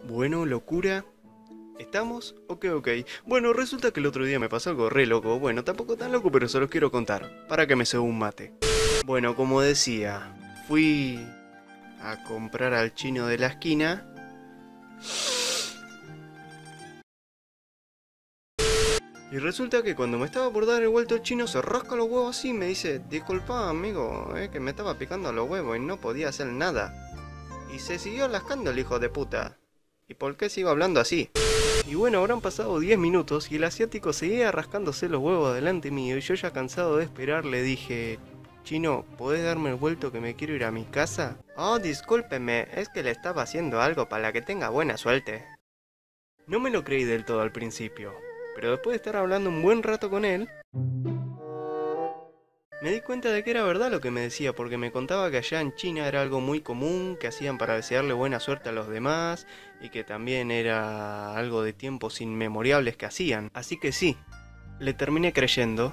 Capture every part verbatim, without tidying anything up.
Bueno, locura. ¿Estamos? Ok, ok. Bueno, resulta que el otro día me pasó algo re loco. Bueno, tampoco tan loco, pero se los quiero contar. Para que me cebo un mate. Bueno, como decía, fui a comprar al chino de la esquina. Y resulta que cuando me estaba por dar el vuelto el chino se rasca los huevos así y me dice: disculpa amigo, eh, que me estaba picando los huevos y no podía hacer nada. Y se siguió lascando el hijo de puta. ¿Y por qué sigo hablando así? Y bueno, habrán pasado diez minutos y el asiático seguía rascándose los huevos delante mío y yo ya cansado de esperar le dije: Chino, ¿podés darme el vuelto que me quiero ir a mi casa? Oh, discúlpeme, es que le estaba haciendo algo para que tenga buena suerte. No me lo creí del todo al principio, pero después de estar hablando un buen rato con él, me di cuenta de que era verdad lo que me decía, porque me contaba que allá en China era algo muy común, que hacían para desearle buena suerte a los demás, y que también era algo de tiempos inmemorables que hacían. Así que sí, le terminé creyendo.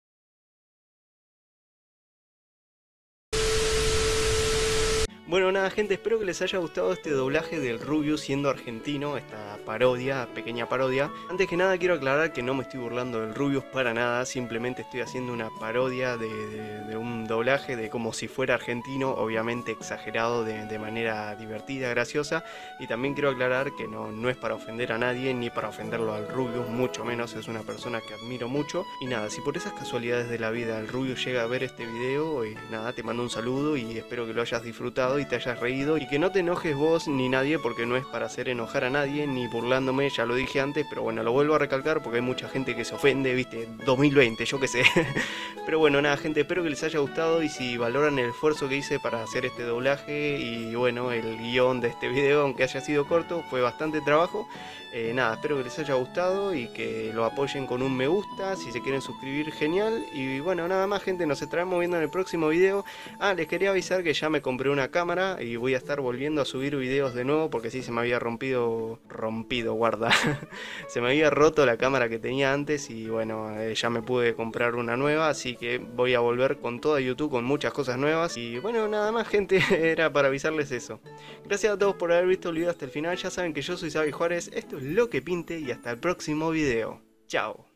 Bueno, nada gente, espero que les haya gustado este doblaje del Rubius siendo argentino, esta parodia, pequeña parodia. Antes que nada quiero aclarar que no me estoy burlando del Rubius para nada, simplemente estoy haciendo una parodia de, de, de un doblaje de como si fuera argentino, obviamente exagerado de, de manera divertida, graciosa. Y también quiero aclarar que no, no es para ofender a nadie ni para ofenderlo al Rubius, mucho menos, es una persona que admiro mucho. Y nada, si por esas casualidades de la vida el Rubius llega a ver este video, eh, nada, te mando un saludo y espero que lo hayas disfrutado y te hayas reído y que no te enojes vos ni nadie, porque no es para hacer enojar a nadie ni burlándome, ya lo dije antes, pero bueno, lo vuelvo a recalcar porque hay mucha gente que se ofende, viste, dos mil veinte, yo qué sé. Pero bueno, nada gente, espero que les haya gustado y si valoran el esfuerzo que hice para hacer este doblaje y bueno, el guión de este video, aunque haya sido corto, fue bastante trabajo. Eh, nada, espero que les haya gustado y que lo apoyen con un me gusta, si se quieren suscribir, genial. Y bueno, nada más gente, nos estaremos viendo en el próximo video. Ah, les quería avisar que ya me compré una cámara y voy a estar volviendo a subir videos de nuevo porque sí, se me había rompido, rompido, guarda. Se me había roto la cámara que tenía antes y bueno, eh, ya me pude comprar una nueva, así que voy a volver con toda YouTube con muchas cosas nuevas. Y bueno, nada más gente, era para avisarles eso. Gracias a todos por haber visto el video hasta el final, ya saben que yo soy Xavi Juárez, esto es Lo que Pinte y hasta el próximo video. Chao.